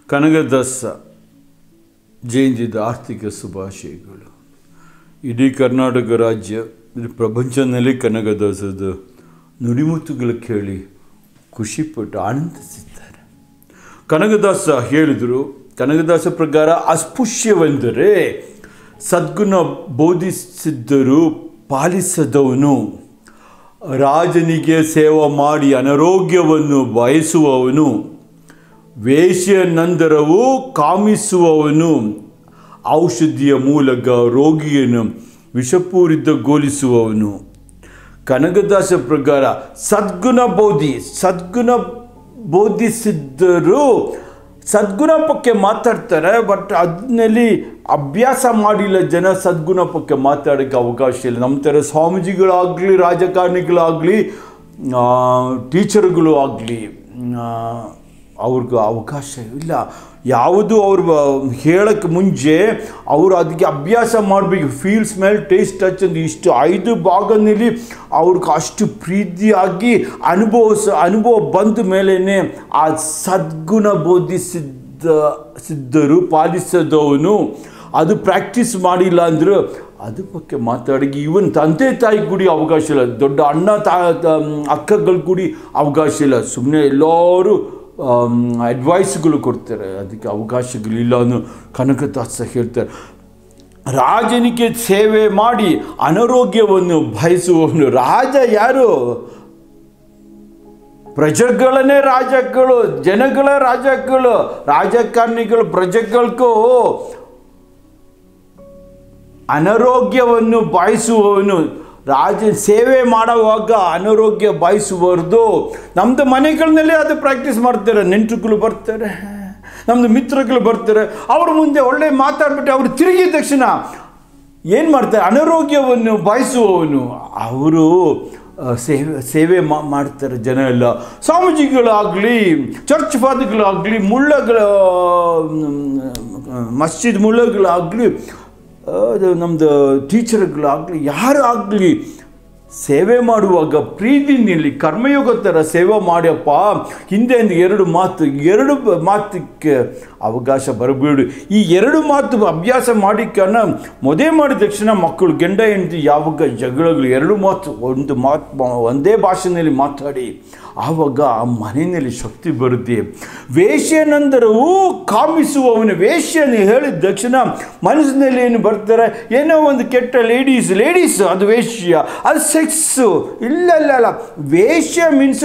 ಕನಕದಾಸ ಜಯಂತಿದ ಆರ್ಥಿಕ ಶುಭಾಶಯಗಳು. ಇಡೀ ಕರ್ನಾಟಕ ರಾಜ್ಯ, ಪ್ರಪಂಚದಲ್ಲಿ ಕನಕದಾಸದ ನುಡಿಮುತ್ತುಗಳು ಕೇಳಿ ಖುಷಿಪಟ್ಟು ಆನಂದಿಸಿದ್ದಾರೆ. ಕನಕದಾಸ ಹೇಳಿದರು, ಕನಕದಾಸ ಪ್ರಕಾರ ಅಸ್ಪೃಶ್ಯವೆಂದರೆ ಸದ್ಗುಣ ಬೋಧಿಸಿದ್ದರೂ ಪಾಲಿಸದವನು, ರಾಜನಿಗೆ ಸೇವೆ ಮಾಡಿ ಅನಾರೋಗ್ಯವನ್ನು ಬಯಸುವವನು, ವೇಶ್ಯೆಯನಂತರವೂ ಕಾಮಿಸುವವನು, ಔಷಧಿಯ ಮೂಲಕ ರೋಗಿಯನ್ನು ವಿಷಪೂರಿತಗೊಳಿಸುವವನು. ಕನಕದಾಸ ಪ್ರಕಾರ ಸದ್ಗುಣ ಬೋಧಿಸಿದ್ದರೂ ಸದ್ಗುಣ ಬಗ್ಗೆ ಮಾತಾಡ್ತಾರೆ, ಬಟ್ ಅದನ್ನಲ್ಲಿ ಅಭ್ಯಾಸ ಮಾಡಿಲ್ಲ ಜನ. ಸದ್ಗುಣ ಬಗ್ಗೆ ಮಾತಾಡೋಕ್ಕೆ ಅವಕಾಶ ಇಲ್ಲ. ನಮ್ಮ ಥರ ಸ್ವಾಮೀಜಿಗಳಾಗಲಿ, ರಾಜಕಾರಣಿಗಳಾಗಲಿ, ಟೀಚರ್ಗಳು ಆಗಲಿ ಅವ್ರಿಗೆ ಅವಕಾಶ ಇಲ್ಲ. ಯಾವುದು ಅವ್ರು ಹೇಳೋಕ್ಕೆ ಮುಂಚೆ ಅವರು ಅದಕ್ಕೆ ಅಭ್ಯಾಸ ಮಾಡಬೇಕು. ಫೀಲ್, ಸ್ಮೆಲ್, ಟೇಸ್ಟ್, ಟಚ್ ಅಂತ ಇಷ್ಟು 5 ಭಾಗದಲ್ಲಿ ಅವ್ರಿಗೆ ಅಷ್ಟು ಪ್ರೀತಿಯಾಗಿ ಅನುಭವ ಬಂದ ಮೇಲೇ ಆ ಸದ್ಗುಣ ಬೋಧಿಸಿದ್ದರೂ ಪಾಲಿಸದವನು, ಅದು ಪ್ರಾಕ್ಟೀಸ್ ಮಾಡಿಲ್ಲ ಅಂದರೂ ಅದ್ರ ಬಗ್ಗೆ ಮಾತಾಡಿ ಇವನ್ ತಂದೆ ತಾಯಿ ಕೂಡಿ ಅವಕಾಶ ಇಲ್ಲ, ದೊಡ್ಡ ಅಣ್ಣ ಅಕ್ಕಗಳ ಕೂಡಿ ಅವಕಾಶ ಇಲ್ಲ. ಸುಮ್ಮನೆ ಎಲ್ಲರೂ ಅಡ್ವೈಸ್ಗಳು ಕೊಡ್ತಾರೆ, ಅದಕ್ಕೆ ಅವಕಾಶಗಳಿಲ್ಲ ಅನ್ನೋ ಕನಕದಾಸ ಹೇಳ್ತಾರೆ. ರಾಜನಿಗೆ ಸೇವೆ ಮಾಡಿ ಅನಾರೋಗ್ಯವನ್ನು ಬಯಸುವವನು. ರಾಜ ಯಾರು? ಪ್ರಜೆಗಳನ್ನೇ ರಾಜಗಳು, ಜನಗಳ ರಾಜಗಳು, ರಾಜಕಾರಣಿಗಳು ಪ್ರಜೆಗಳಿಗೂ ಅನಾರೋಗ್ಯವನ್ನು ಬಯಸುವವನು. ರಾಜ ಸೇವೆ ಮಾಡುವಾಗ ಅನಾರೋಗ್ಯ ಬಯಸಬಾರ್ದು. ನಮ್ಮದು ಮನೆಗಳಲ್ಲಿ ಅದು ಪ್ರಾಕ್ಟೀಸ್ ಮಾಡ್ತಾರೆ. ನೆಂಟರುಗಳು ಬರ್ತಾರೆ, ನಮ್ಮದು ಮಿತ್ರಗಳು ಬರ್ತಾರೆ, ಅವ್ರ ಮುಂದೆ ಒಳ್ಳೆ ಮಾತಾಡ್ಬಿಟ್ಟು ಅವರು ತಿರುಗಿದ ತಕ್ಷಣ ಏನು ಮಾಡ್ತಾರೆ? ಅನಾರೋಗ್ಯವನ್ನು ಬಯಸುವವನು. ಅವರು ಸೇವೆ ಮಾಡ್ತಾರೆ ಜನ ಎಲ್ಲ. ಸ್ವಾಮೀಜಿಗಳಾಗಲಿ, ಚರ್ಚ್ ಫಾದರ್ಗಳಾಗಲಿ, ಮಸ್ಜಿದ್ ಮುಳ್ಳಗಳಾಗಲಿ, ನಮ್ಮದು ಟೀಚರ್ಗಳಾಗಲಿ, ಯಾರು ಆಗಲಿ ಸೇವೆ ಮಾಡುವಾಗ ಪ್ರೀತಿನಲ್ಲಿ ಕರ್ಮಯೋಗ ಥರ ಸೇವೆ ಮಾಡ್ಯಪ್ಪ. ಹಿಂದೆ 2 ಮಾತಕ್ಕೆ ಅವಕಾಶ ಬರಬೇಡಿ. ಈ 2 ಮಾತು ಅಭ್ಯಾಸ ಮಾಡಿಕನ ಮದುವೆ ಮಾಡಿದ ತಕ್ಷಣ ಮಕ್ಕಳು ಗಂಡ ಹೆಂಡತಿ ಯಾವಾಗ ಜಗಳಗಳು 2 ಮಾತು ಒಂದೇ ಭಾಷೆಯಲ್ಲಿ ಮಾತಾಡಿ, ಆವಾಗ ಆ ಮನೆಯಲ್ಲಿ ಶಕ್ತಿ ಬರುತ್ತೆ. ವೇಶ್ಯೆಯನಂತರವೂ ಕಾಮಿಸುವವನು. ವೇಶ್ಯನ ಹೇಳಿದ ತಕ್ಷಣ ಮನಸ್ಸಿನಲ್ಲಿ ಏನು ಬರ್ತಾರೆ? ಏನೋ ಒಂದು ಕೆಟ್ಟ ಲೇಡೀಸ್ ಅದು ವೇಶ್ಯ, ಅದು ಸೆಕ್ಸು. ಇಲ್ಲ, ವೇಶ್ಯ ಮೀನ್ಸ್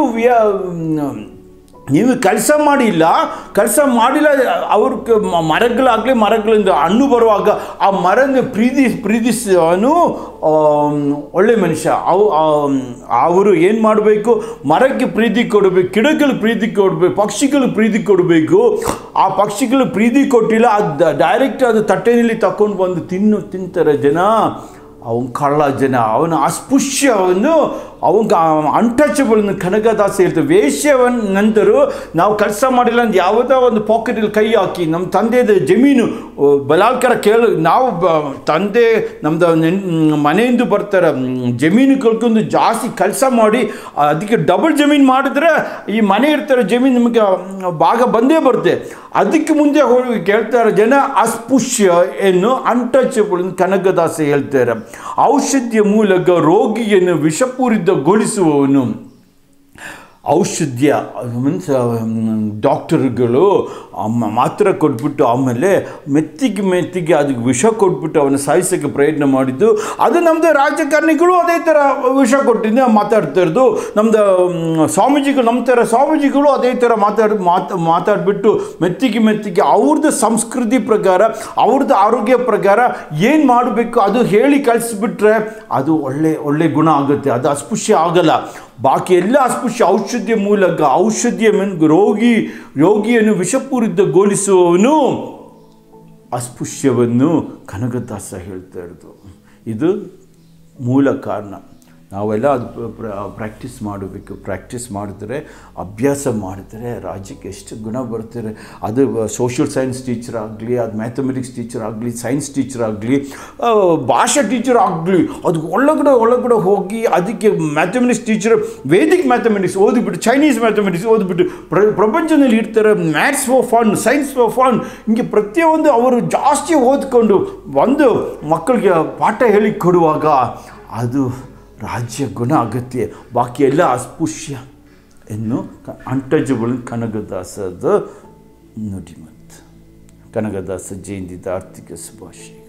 ನೀವು ಕೆಲಸ ಮಾಡಿಲ್ಲ ಅವ್ರಿಗೆ ಮರಗಳಿಂದ ಹಣ್ಣು ಬರುವಾಗ ಆ ಮರನ ಪ್ರೀತಿಸವನು ಒಳ್ಳೆ ಮನುಷ್ಯ. ಅವರು ಏನು ಮಾಡಬೇಕು? ಮರಕ್ಕೆ ಪ್ರೀತಿ ಕೊಡಬೇಕು, ಗಿಡಗಳಿಗೆ ಪ್ರೀತಿ ಕೊಡಬೇಕು, ಪಕ್ಷಿಗಳಿಗೆ ಪ್ರೀತಿ ಕೊಡಬೇಕು. ಆ ಪಕ್ಷಿಗಳು ಪ್ರೀತಿ ಕೊಟ್ಟಿಲ್ಲ, ಅದು ಡೈರೆಕ್ಟ್ ಅದು ತಟ್ಟೆಯಲ್ಲಿ ತಗೊಂಡು ಬಂದು ತಿಂತಾರೆ ಜನ. ಅವನ ಕಳ್ಳ ಜನ, ಅವನ ಅಸ್ಪೃಶ್ಯವನ್ನು, ಅವನ ಅನ್ಟಚಬಲ್ನ ಕನಕದಾಸ ಹೇಳ್ತಾರೆ. ವೇಶ್ಯವನ್ನಂತರೂ ನಾವು ಕೆಲಸ ಮಾಡಿಲ್ಲ ಅಂತ ಯಾವುದೋ ಒಂದು ಪಾಕೆಟಲ್ಲಿ ಕೈ ಹಾಕಿ ನಮ್ಮ ತಂದೆದ ಜಮೀನು ಬಲಾತ್ಕಾರ ನಾವು ತಂದೆ ನಮ್ಮದು ಮನೆಯಿಂದ ಬರ್ತಾರೆ, ಜಮೀನು ಕಳ್ಕೊಂಡು ಜಾಸ್ತಿ ಕೆಲಸ ಮಾಡಿ ಅದಕ್ಕೆ ಡಬಲ್ ಜಮೀನು ಮಾಡಿದ್ರೆ ಈ ಮನೆ ಇರ್ತಾರೆ ಜಮೀನು ನಮಗೆ ಭಾಗ ಬಂದೇ ಬರುತ್ತೆ. ಅದಕ್ಕೆ ಮುಂದೆ ಹೋಗಿ ಕೇಳ್ತಾರೆ ಜನ ಅಸ್ಪೃಶ್ಯ ಏನು ಅನ್ಟಚಬಲ್ ಕನಕದಾಸ ಹೇಳ್ತಾರೆ. ಔಷಧಿಯ ಮೂಲಕ ರೋಗಿಯನ್ನು ವಿಷಪೂರಿತಗೊಳಿಸುವವನು. ಔಷಧ್ಯ ಮೀನ್ಸ್ ಡಾಕ್ಟರ್ಗಳು ಮಾತ್ರ ಕೊಟ್ಬಿಟ್ಟು ಆಮೇಲೆ ಮೆತ್ತಿಗೆ ಅದಕ್ಕೆ ವಿಷ ಕೊಟ್ಬಿಟ್ಟು ಅವನ ಸಾಯಿಸೋಕ್ಕೆ ಪ್ರಯತ್ನ ಮಾಡಿದ್ದು. ಅದು ನಮ್ಮದು ರಾಜಕಾರಣಿಗಳು ಅದೇ ಥರ ವಿಷ ಕೊಟ್ಟಿದ್ದೆ ಮಾತಾಡ್ತಾ ಇರೋದು. ನಮ್ಮದು ಸ್ವಾಮೀಜಿಗಳು, ನಮ್ಮ ಥರ ಸ್ವಾಮೀಜಿಗಳು ಅದೇ ಥರ ಮಾತಾಡ್ಬಿಟ್ಟು ಮೆತ್ತಿಗೆ ಅವ್ರದ್ದು ಸಂಸ್ಕೃತಿ ಪ್ರಕಾರ, ಅವ್ರದ್ದು ಆರೋಗ್ಯ ಪ್ರಕಾರ ಏನು ಮಾಡಬೇಕು ಅದು ಹೇಳಿ ಕಳಿಸ್ಬಿಟ್ರೆ ಅದು ಒಳ್ಳೆ ಗುಣ ಆಗುತ್ತೆ, ಅದು ಅಸ್ಪೃಶ್ಯ ಆಗಲ್ಲ. ಬಾಕಿ ಎಲ್ಲ ಅಸ್ಪೃಶ್ಯ. ಔಷಧಿಯ ಮೂಲಕ, ಔಷಧಿಯ ರೋಗಿಯನ್ನು ವಿಷಪೂರಿತಗೊಳಿಸುವವನು ಅಸ್ಪೃಶ್ಯವನ್ನು ಕನಕದಾಸ ಹೇಳ್ತಾ ಇರೋದು. ಇದು ಮೂಲ ಕಾರಣ. ನಾವೆಲ್ಲ ಅದು ಪ್ರಾಕ್ಟೀಸ್ ಮಾಡಬೇಕು. ಪ್ರಾಕ್ಟೀಸ್ ಮಾಡಿದ್ರೆ, ಅಭ್ಯಾಸ ಮಾಡಿದ್ರೆ ರಾಜ್ಯಕ್ಕೆ ಎಷ್ಟು ಗುಣ ಬರ್ತಾರೆ. ಅದು ಸೋಷಿಯಲ್ ಸೈನ್ಸ್ ಟೀಚರ್ ಆಗಲಿ, ಅದು ಮ್ಯಾಥಮೆಟಿಕ್ಸ್ ಟೀಚರ್ ಆಗಲಿ, ಸೈನ್ಸ್ ಟೀಚರ್ ಆಗಲಿ, ಭಾಷಾ ಟೀಚರ್ ಆಗಲಿ, ಅದು ಒಳಗಡೆ ಹೋಗಿ ಅದಕ್ಕೆ ಮ್ಯಾಥಮೆಟಿಕ್ಸ್ ಟೀಚರ್ ವೇದಿಕ್ ಮ್ಯಾಥಮೆಟಿಕ್ಸ್ ಓದಿಬಿಟ್ಟು, ಚೈನೀಸ್ ಮ್ಯಾಥಮೆಟಿಕ್ಸ್ ಓದಿಬಿಟ್ಟು ಪ್ರಪಂಚದಲ್ಲಿ ಇರ್ತಾರೆ. Maths for fun, science for fun, ಹಿಂಗೆ ಪ್ರತಿಯೊಂದು ಅವರು ಜಾಸ್ತಿ ಓದ್ಕೊಂಡು ಒಂದು ಮಕ್ಕಳಿಗೆ ಪಾಠ ಹೇಳಿ ಕೊಡುವಾಗ ಅದು ರಾಜ್ಯ ಗುಣ ಅಗತ್ಯ. ಬಾಕಿ ಎಲ್ಲ ಅಸ್ಪೃಶ್ಯ ಎನ್ನು ಅನ್ಟಚಬಲ್ ಕನಕದಾಸದ ನುಡಿಮತ್ತು. ಕನಕದಾಸ ಜಯಂತಿದ ಆರ್ಥಿಕ ಶುಭಾಶಯ.